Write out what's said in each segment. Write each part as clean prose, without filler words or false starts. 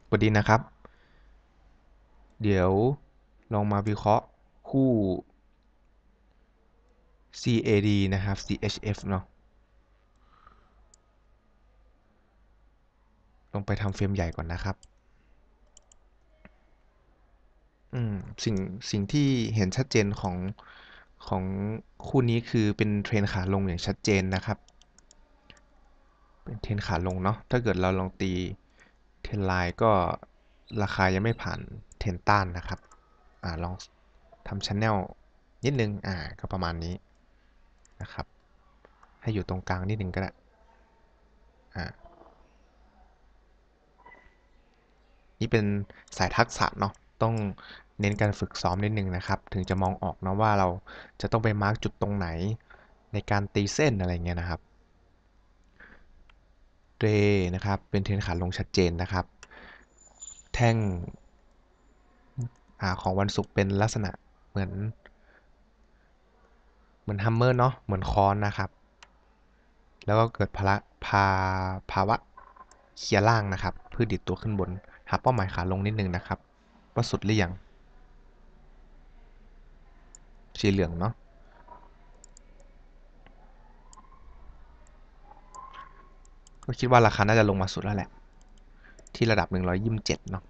สวัสดีนะครับเดี๋ยวลองมาวิเคราะห์คู่ CAD นะครับ CHF เนาะลองไปทำเฟรมใหญ่ก่อนนะครับอืมสิ่งสิ่งที่เห็นชัดเจนของคู่นี้คือเป็นเทรนขาลงอย่างชัดเจนนะครับเป็นเทรนขาลงเนาะถ้าเกิดเราลองตีเทรนไลน์ก็ราคายังไม่ผ่านเทรนต้านนะครับลองทำ channel นิดนึงก็ประมาณนี้นะครับให้อยู่ตรงกลางนิดนึงก็ได้อ่า นี่เป็นสายทักษะเนาะต้องเน้นการฝึกซ้อมนิดนึงนะครับถึงจะมองออกนะว่าเราจะต้องไปมาร์กจุดตรงไหนในการตีเส้นอะไรเงี้ยนะครับเรนะครับเป็นเทรนขาลงชัดเจนนะครับแท่งของวันศุกร์เป็นลักษณะเหมือนเหมือนฮัมเมอร์เนาะเหมือนค้อนนะครับแล้วก็เกิดภาวะเคลียร์ล่างนะครับเพื่อดิดตัวขึ้นบนหาเป้าหมายขาลงนิดนึงนะครับว่าสุดหรือยังสีเหลืองเนาะ ก็คิดว่าราคาน่าจะลงมาสุดแล้วแหละที่ระดับ127เนาะ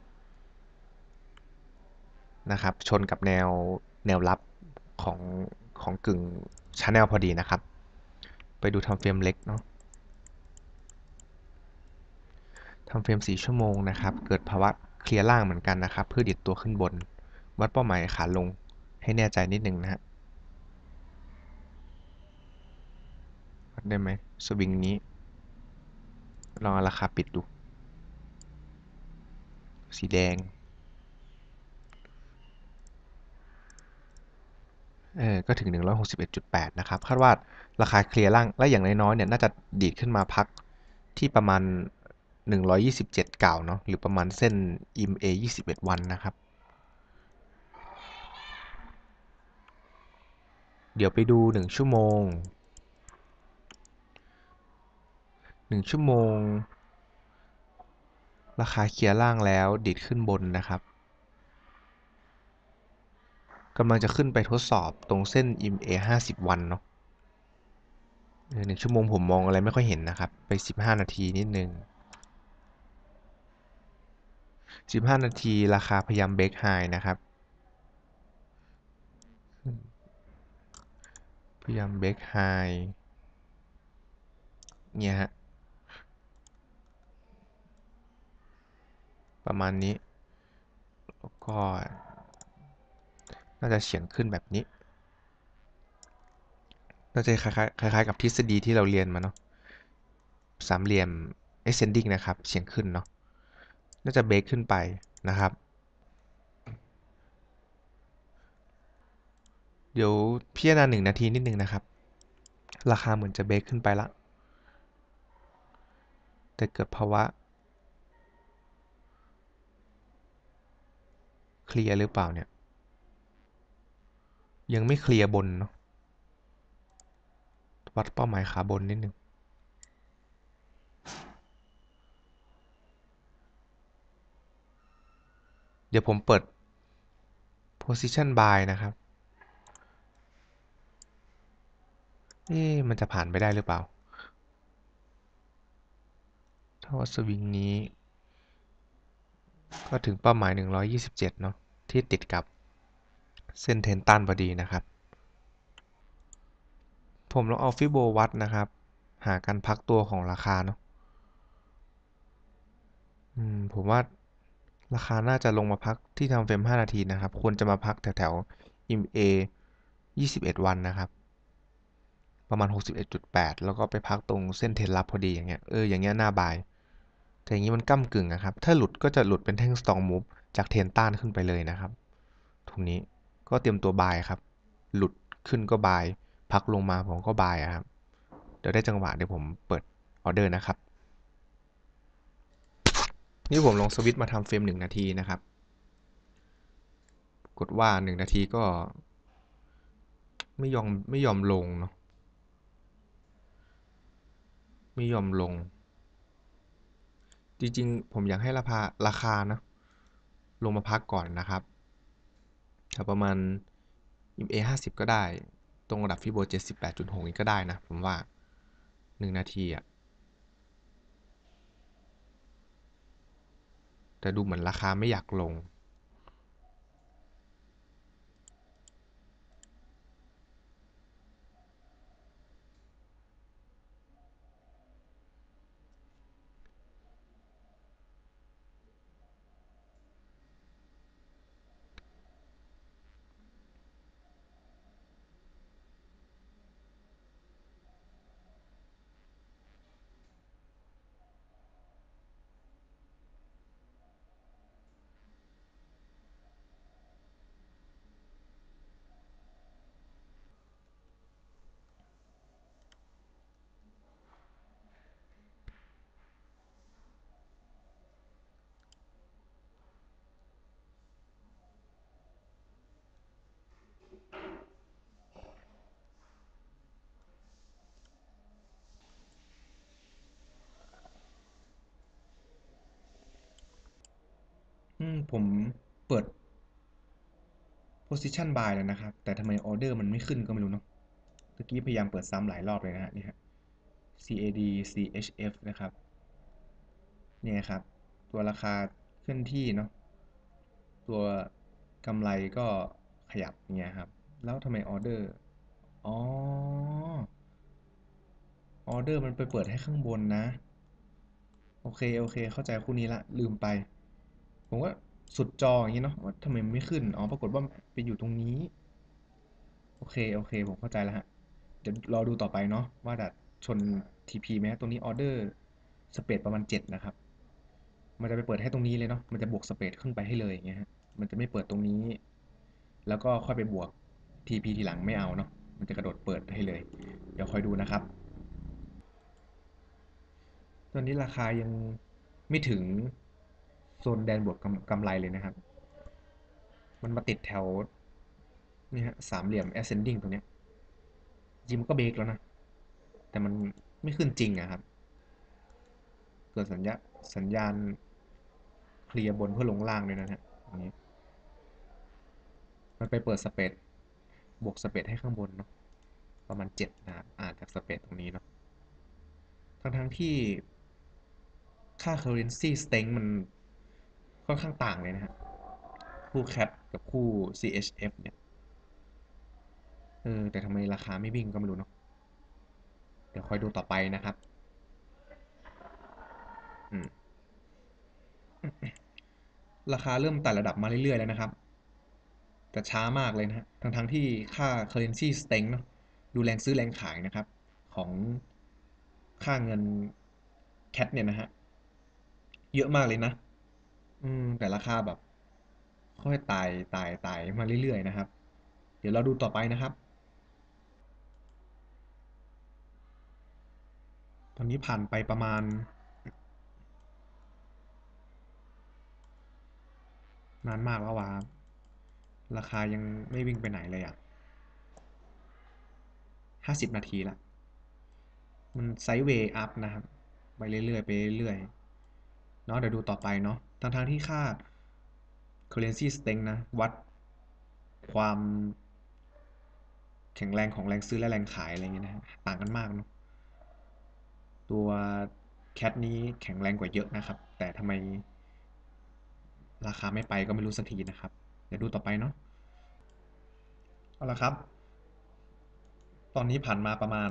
นะครับชนกับแนวรับของของกึ่งชาแนลพอดีนะครับไปดูทำเฟรมเล็กเนาะทำเฟรม4ชั่วโมงนะครับเกิดภาวะเคลียร์ล่างเหมือนกันนะครับเพื่อดิดตัวขึ้นบนวัดเป้าหมายขาลงให้แน่ใจนิดนึงนะฮะวัดได้ไหมสวิงนี้ลองเอาราคาปิดดูสีแดงก็ถึง161.8นะครับคาดว่าราคาเคลียร์ล่างและอย่างน้อยๆเนี่ยน่าจะดีดขึ้นมาพักที่ประมาณ127เก่าเนาะหรือประมาณเส้น EMA 21วันนะครับเดี๋ยวไปดู1ชั่วโมง1ชั่วโมงราคาเคลียร์ล่างแล้วดีดขึ้นบนนะครับกำลังจะขึ้นไปทดสอบตรงเส้น EMA 50วันเนาะ1ชั่วโมงผมมองอะไรไม่ค่อยเห็นนะครับไป15นาทีนิดนึง15นาทีราคาพยายามเบรกไฮนะครับพยายามเบรกไฮเนี่ยฮะประมาณนี้แล้วก็น่าจะเฉียงขึ้นแบบนี้น่าจะคล้ายๆกับทฤษฎีที่เราเรียนมาเนาะสามเหลี่ยม ascending นะครับเฉียงขึ้นเนาะน่าจะเบรกขึ้นไปนะครับเดี๋ยวพิจารณา1 นาทีนิดนึงนะครับราคาเหมือนจะเบรกขึ้นไปละแต่เกิดภาวะเคลียร์หรือเปล่าเนี่ยยังไม่เคลียร์บนเนาะวัดเป้าหมายขาบนนิดนึงเดี๋ยวผมเปิด position buy นะครับมันจะผ่านไปได้หรือเปล่าถ้าว่าสวิงนี้ก็ถึงเป้าหมาย127เนาะที่ติดกับเส้นเทนตันพอดีนะครับผมลองเอาฟิโบวัดนะครับหาการพักตัวของราคาเนาะผมว่าราคาน่าจะลงมาพักที่ทำเฟรม5นาทีนะครับควรจะมาพักแถวๆ EMA 21วันนะครับประมาณ61.8แล้วก็ไปพักตรงเส้นเทรนลับพอดีอย่างเงี้ยอย่างเงี้ยน่าบายแต่อย่างนี้มันก้ำกึ่งนะครับถ้าหลุดก็จะหลุดเป็นแท่งสตองมูฟจากเทรนต้านขึ้นไปเลยนะครับตรงนี้ก็เตรียมตัวบายครับหลุดขึ้นก็บายพักลงมาผมก็บายครับเดี๋ยวได้จังหวะเดี๋ยวผมเปิดออเดอร์นะครับนี่ผมลองสวิตช์มาทำเฟรม1 นาทีนะครับกดว่า1 นาทีก็ไม่ยอมลงเนาะไม่ยอมลงจริงๆผมอยากให้ราคานะลงมาพักก่อนนะครับแต่ประมาณ EMA 50ก็ได้ตรงระดับฟิโบ78.6นี้ก็ได้นะผมว่า1 นาทีอ่ะแต่ดูเหมือนราคาไม่อยากลงผมเปิด position buy แล้วนะครับแต่ทำไมออเดอร์มันไม่ขึ้นก็ไม่รู้เนาะเมื่อกี้พยายามเปิดซ้ำหลายรอบเลยนะฮะนี่ฮะ CAD CHF นะครับเนี่ยครับตัวราคาเคลื่อนที่เนาะตัวกำไรก็ขยับเนี่ยครับแล้วทำไมออเดอร์อ๋อออเดอร์มันไปเปิดให้ข้างบนนะโอเคโอเคเข้าใจคู่นี้ละลืมไปผมว่าสุดจออย่างนี้เนาะว่าทำไมมันไม่ขึ้นอ๋อปรากฏว่าไปอยู่ตรงนี้โอเคโอเคผมเข้าใจแล้วฮะเดี๋ยวรอดูต่อไปเนาะว่าจะชน TP ไหมตรงนี้ออเดอร์สเปดประมาณ7นะครับ มันจะไปเปิดให้ตรงนี้เลยเนาะมันจะบวกสเปซขึ้นไปให้เลยอย่างเงี้ยฮะมันจะไม่เปิดตรงนี้ แล้วก็ค่อยไปบวก TP ทีหลังไม่เอาเนาะมันจะกระโดดเปิดให้เลย เดี๋ยวคอยดูนะครับ ตอนนี้ราคายังไม่ถึงโซนแดนบวกกำไรเลยนะครับ มันมาติดแถวนี่ฮะสามเหลี่ยม ascending ตรงเนี้ยจริงมันก็เบรกแล้วนะ แต่มันไม่ขึ้นจริงอะครับ เกิดสัญญาณเคลียร์บนเพื่อลงล่างเลยนะฮะตรงนี้มันไปเปิดสเปซบวกสเปซให้ข้างบนเนาะ ประมาณ7นะครับจากสเปซตรงนี้เนาะทั้งที่ค่า currency strength มันค่อนข้างต่างเลยนะฮะคู่ CAD กับคู่ CHF เนี่ยแต่ทำไมราคาไม่วิ่งก็ไม่รู้เนาะเดี๋ยวคอยดูต่อไปนะครับอืมราคาเริ่มไต่ระดับมาเรื่อยๆแล้วนะครับแต่ช้ามากเลยนะฮะทั้งที่ค่า currency strength เนาะดูแรงซื้อแรงขายนะครับของค่าเงิน CAD เนี่ยนะฮะเยอะมากเลยนะแต่ราคาแบบค่อยไต่มาเรื่อยๆนะครับเดี๋ยวเราดูต่อไปนะครับตอนนี้ผ่านไปประมาณนานมากแล้วว่าราคายังไม่วิ่งไปไหนเลยอ่ะ50 นาทีละมันไซด์เวย์อัพนะครับไปเรื่อยๆไปเรื่อยๆเนาะเดี๋ยวดูต่อไปเนาะทั้งที่ค่า currency strength นะวัดความแข็งแรงของแรงซื้อและแรงขายอะไรเงี้ยนะต่างกันมากเนาะ ตัวแคทนี้แข็งแรงกว่าเยอะนะครับแต่ทำไมราคาไม่ไปก็ไม่รู้สักทีนะครับเดี๋ยวดูต่อไปเนาะเอาละครับตอนนี้ผ่านมาประมาณ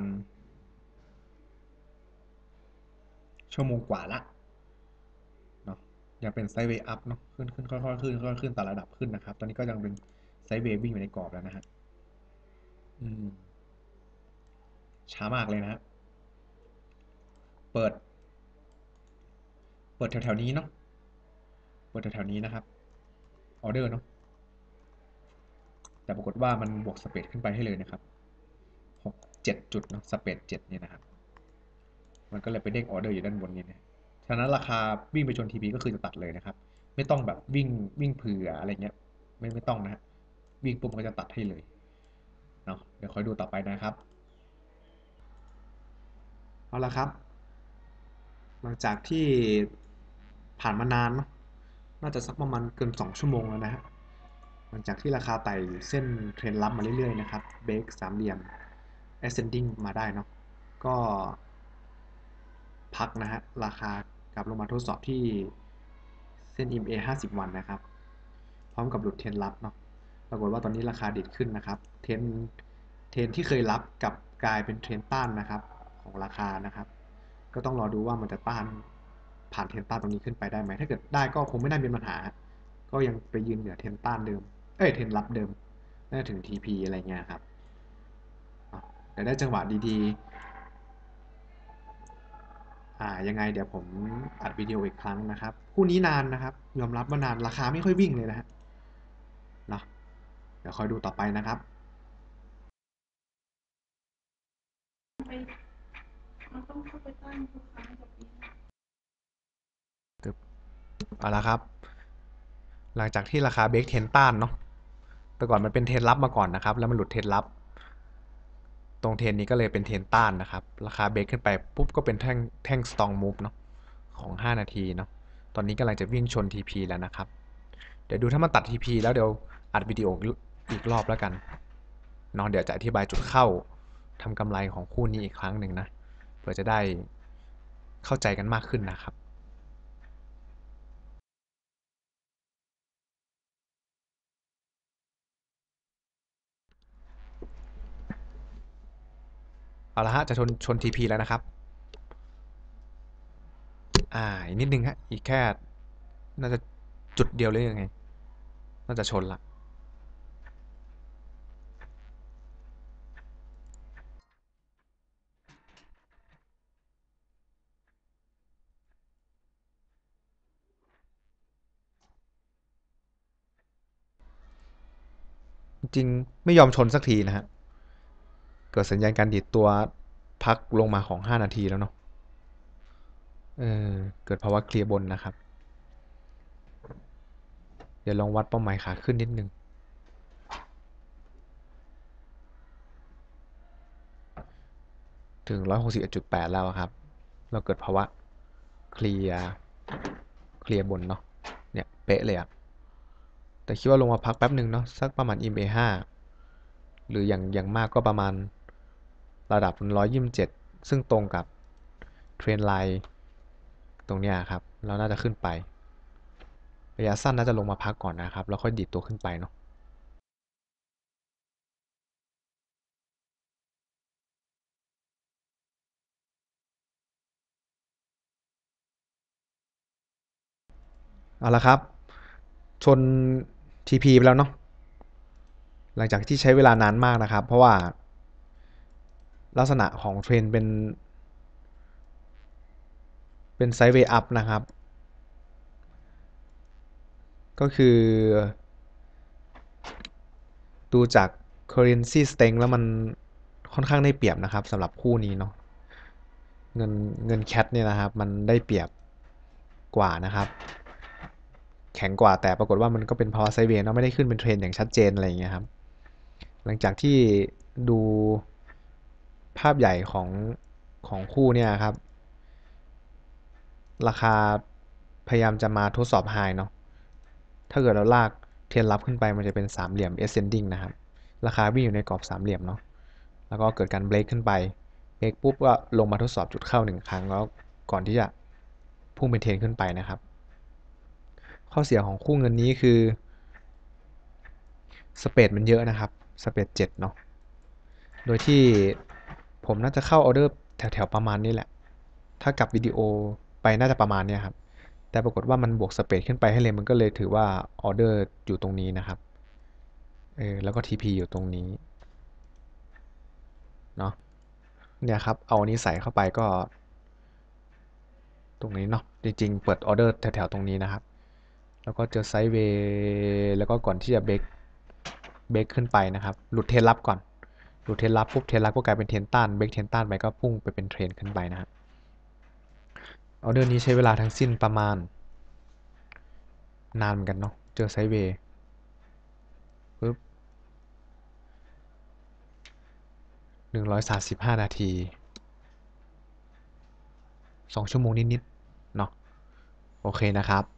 ชั่วโมงกว่าละเนาะยังเป็นไซด์เวย์อัพเนาะขึ้นค่อยๆขึ้นค่อยๆขึ้นแต่ระดับขึ้นนะครับตอนนี้ก็ยังเป็นไซด์เวย์วิ่งอยู่ในกรอบแล้วนะฮะอืมช้ามากเลยนะฮะเปิดเปิดแถวๆนี้เนาะเปิดแถวๆนี้นะครับออเดอร์เนาะแต่ปรากฏว่ามันบวกสเปดขึ้นไปให้เลยนะครับ6-7 จุดเนาะสเปด7เนี่ยนะครับ มันก็เลยไปเด้งออเดอร์อยู่ด้านบนนี้นะฉะนั้นราคาวิ่งไปชนทีพีก็คือจะตัดเลยนะครับ ไม่ต้องแบบวิ่งเผื่ออะไรเงี้ยไม่ต้องนะฮะวิ่งปุ๊บมันก็จะตัดให้เลยเนาะเดี๋ยวคอยดูต่อไปนะครับเอาละครับหลังจากที่ผ่านมานานเนาะน่าจะสักประมาณเกิน2 ชั่วโมงแล้วนะฮะหลังจากที่ราคาไต่เส้นเทรนรับมาเรื่อยๆนะครับเบรกสามเหลี่ยม ascending มาได้เนาะก็พักนะฮะราคากลับลงมาทดสอบที่เส้น EMA 50 วันนะครับพร้อมกับหลุดเทรนรับเนาะปรากฏว่าตอนนี้ราคาดิดขึ้นนะครับเทรนที่เคยรับกับกลายเป็นเทรนต้านนะครับของราคานะครับก็ต้องรอดูว่ามันจะต้านผ่านเทรนต้านตรงนี้ขึ้นไปได้ไหมถ้าเกิดได้ก็คงไม่ได้เป็นปัญหาก็ยังไปยืนเหนือเทรนต้านเดิมเทรนรับเดิมน่าถึง TP อะไรเงี้ยครับแต่ได้จังหวะดีๆยังไงเดี๋ยวผมอัดวิดีโออีกครั้งนะครับคู่นี้นานนะครับยอมรับว่านานราคาไม่ค่อยวิ่งเลยนะฮะเนาะเดี๋ยวคอยดูต่อไปนะครับมันต้องเข้าไปตั้งทุกครั้งแบบนี้เอาละครับหลังจากที่ราคาเบรกเทรนต้านเนาะแต่ก่อนมันเป็นเทรนรับมาก่อนนะครับแล้วมันหลุดเทรนรับตรงเทรนนี้ก็เลยเป็นเทรนต้านนะครับราคาเบรกขึ้นไปปุ๊บก็เป็นแท่งสตองมูฟเนาะของ5 นาทีเนาะตอนนี้กำลังจะวิ่งชน TP แล้วนะครับเดี๋ยวดูถ้ามันตัด TP แล้วเดี๋ยวอัดวิดีโออีกรอบแล้วกันเนาะเดี๋ยวจะอธิบายจุดเข้าทำกำไรของคู่นี้อีกครั้งหนึ่งนะเพื่อจะได้เข้าใจกันมากขึ้นนะครับเอาละฮะจะชน TP แล้วนะครับอีกนิดนึงฮะอีกแค่น่าจะจุดเดียวเลยยังไงน่าจะชนละจริงๆไม่ยอมชนสักทีนะฮะเกิดสัญญาณการดีดตัวพักลงมาของ5 นาทีแล้วเนาะเออเกิดภาวะเคลียร์บนนะครับเดี๋ยวลองวัดเป้าหมายขาขึ้นนิดนึงถึง161.8แล้วครับเราเกิดภาวะเคลียร์บนเนาะเนี่ยเป๊ะเลยอะแต่คิดว่าลงมาพักแป๊บหนึ่งเนาะสักประมาณ EMA 5หรืออย่างมากก็ประมาณระดับ127ซึ่งตรงกับเทรนไลน์ตรงเนี้ยครับเราน่าจะขึ้นไประยะสั้นน่าจะลงมาพักก่อนนะครับแล้วค่อยดีดตัวขึ้นไปเนาะเอาละครับชน TP ไปแล้วเนาะหลังจากที่ใช้เวลานานมากนะครับเพราะว่าลักษณะของเทรนเป็นไซด์เวย์อัพนะครับก็คือดูจาก currency strength แล้วมันค่อนข้างได้เปรียบนะครับสำหรับคู่นี้เนาะเงินเงินแคทเนี่ยนะครับมันได้เปรียบกว่านะครับแข็งกว่าแต่ปรากฏว่ามันก็เป็นภาวะไซด์เวย์เนาะไม่ได้ขึ้นเป็นเทรนอย่างชัดเจนอะไรอย่างเงี้ยครับหลังจากที่ดูภาพใหญ่ของคู่เนี่ยครับราคาพยายามจะมาทดสอบไฮเนาะถ้าเกิดเราลากเทรนรับขึ้นไปมันจะเป็นสามเหลี่ยม ascending นะครับราคาวิ่งอยู่ในกรอบสามเหลี่ยมเนาะแล้วก็เกิดการเบรกขึ้นไปเบรกปุ๊บก็ลงมาทดสอบจุดเข้า1 ครั้งแล้วก่อนที่จะพุ่งเป็นเทรนขึ้นไปนะครับข้อเสียของคู่เงินนี้คือสเปดมันเยอะนะครับสเปด7เนาะโดยที่ผมน่าจะเข้าออเดอร์แถวๆประมาณนี้แหละถ้ากลับวิดีโอไปน่าจะประมาณนี้ครับแต่ปรากฏว่ามันบวกสเปดขึ้นไปให้เลยมันก็เลยถือว่าออเดอร์อยู่ตรงนี้นะครับแล้วก็ TP อยู่ตรงนี้เนาะเนี่ยครับเอาอันนี้ใส่เข้าไปก็ตรงนี้เนาะจริงๆเปิดออเดอร์แถวๆตรงนี้นะครับแล้วก็เจอไซด์เวย์แล้วก็ก่อนที่จะเบรกขึ้นไปนะครับหลุดเทรนรับก่อนหลุดเทรนรับปุ๊บเทรนรับก็กลายเป็นเทรนต้านเบรกเทรนต้านไปก็พุ่งไปเป็นเทรนขึ้นไปนะครับออเดอร์นี้ใช้เวลาทั้งสิ้นประมาณนานเหมือนกันเนาะเจอไซด์เวย์ปุ๊บ135 นาที2 ชั่วโมงนิดๆเนาะโอเคนะครับ